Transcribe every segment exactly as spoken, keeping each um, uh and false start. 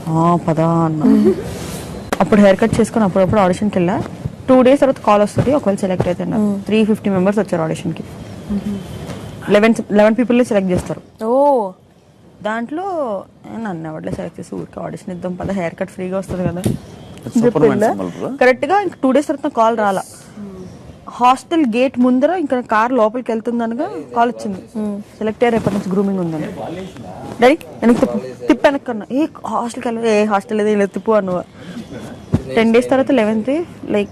పదా అన్న. అప్పుడు హెయిర్ కట్ చేసుకుని అప్పుడప్పుడు ఆడిషన్కి వెళ్ళా. టూ డేస్ తర్వాత కాల్ వస్తుంది ఒకవేళ సెలెక్ట్ అయితే. త్రీ ఫిఫ్టీ మెంబర్స్ వచ్చారు ఆడిషన్కి. లెవెన్ లెవెన్ పీపుల్ని సెలెక్ట్ చేస్తారు. ఓ దాంట్లో నన్ను ఎవరిలో సెలెక్ట్ చేసి ఊరికి ఆడిషన్ ఇద్దాం పద, హెయిర్ కట్ ఫ్రీగా వస్తుంది కదా. కరెక్ట్గా ఇంక టూ డేస్ తర్వాత కాల్ రాలా. హాస్టల్ గేట్ ముందర ఇంకా కార్ లోపలికి వెళ్తుందనగా కాల్ వచ్చింది, సెలెక్ట్ అయ్యారు, రేపటి నుంచి గ్రూమింగ్ ఉందని. డాడీ వెనక్కి తిప్పు తిప్పు వెనక్కన్నా. ఏ హాస్టల్కి వెళ్ళదు, ఏ హాస్టల్ ఏదో ఇలా తిప్పు అను. టెన్ డేస్ తర్వాత లెవెన్త్ లైక్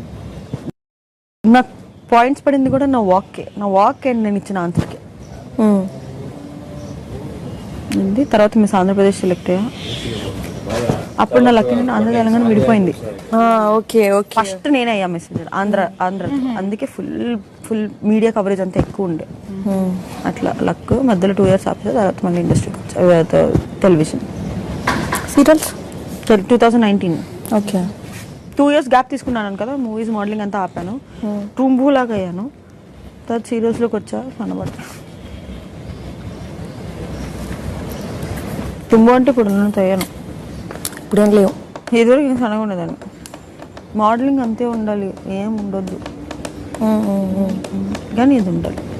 నాకు పాయింట్స్ పడింది కూడా నా వాక్కే, నా వాక్ అండ్ నేను ఇచ్చిన ఆన్సర్కి. తర్వాత మిస్ ఆంధ్రప్రదేశ్ సెలెక్ట్ అయ్యా. అప్పుడు నా లక్కీ నేను ఆంధ్ర తెలంగాణ విడిపోయింది. ఓకే ఓకే ఫస్ట్ నేనే అయ్యా మెసేంజర్ ఆంధ్ర ఆంధ్ర అందుకే ఫుల్ ఫుల్ మీడియా కవరేజ్ అంతా ఎక్కువ ఉండే. అట్లా లక్ మధ్యలో టూ ఇయర్స్ ఆపేసి తర్వాత మళ్ళీ ఇండస్ట్రీకి వచ్చా. Television serials two thousand nineteen. Okay two years gap తీసుకున్నాను కదా, మూవీస్ మోడలింగ్ అంతా ఆపాను. ట్రూంబూ లాగా అయ్యాను. తర్వాత సీరియల్స్లోకి వచ్చా కనబడతా. టుంబు అంటే ఇప్పుడు ఉన్నంత అయ్యాను, ఇప్పుడేం లేవు. ఇదివరకు ఏం సన్నగా ఉండేదాన్ని. మోడలింగ్ అంతే ఉండాలి, ఏం ఉండొద్దు, కానీ ఇది ఉండాలి.